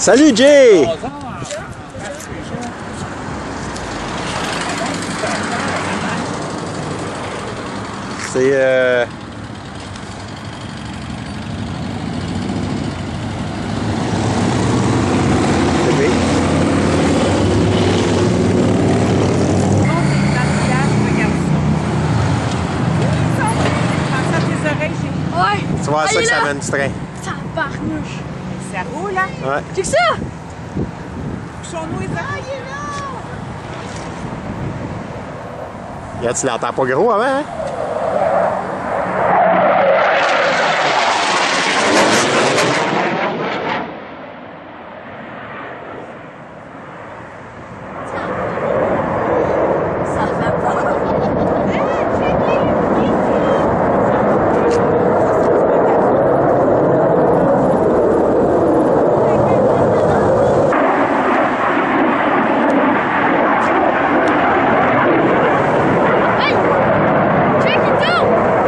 Salut Jay! C'est bébé. Ouais! Tu vois ça que ça mène du train. Ça barnouche! Ça roule, hein? Ouais. Check ça! Son il est là! Regarde, tu l'entends pas gros avant, hein? Ça fait pas. Hey! Check it out!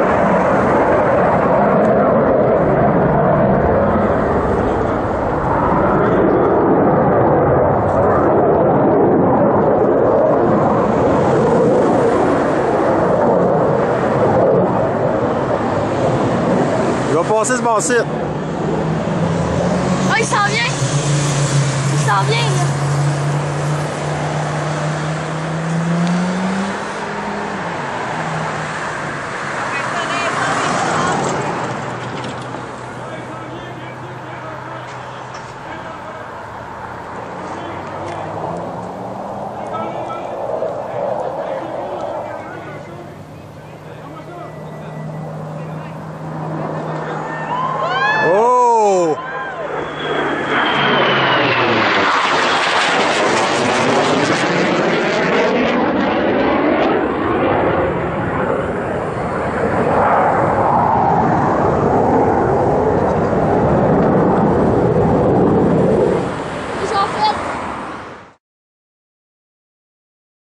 Il va passer ce bon site. Oh, il s'en vient! Il s'en vient, là!